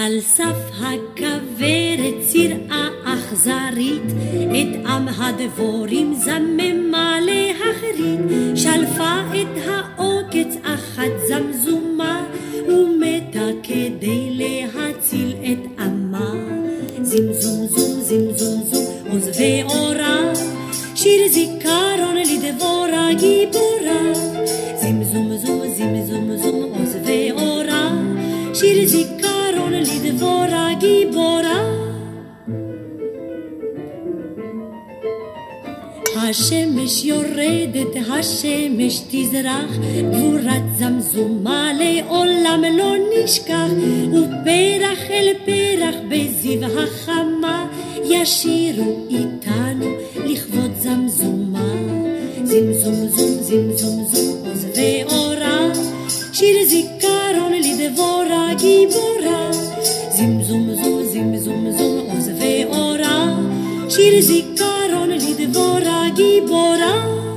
על סף הכוורת צירעה אכזרית, את עם הדבורים זממה להחריד, שלפה את העוקץ אחת זמזומה, ומתה כדי להציל את עמה. זמזום זום זמזום זום עוז ואורה, שיר זיכרון לדבורה גיבורה. זמזום זום זמזום זום עוז ואורה, שיר זיכרון לדבורה גיבורה. השמש יורדת, השמש תזרח, גבורת זמזומה לעולם לא נשכח, ופרח אל פרח בזיו החמה, ישירו איתנו לכבוד זמזומה. זמזום זום זמזום זום עוז ואורה, שיר זיכרון לדבורה גיבורה. זמזום זום זמזום זום עוז ואורה, שיר זיכרון לדבורה גיבורה.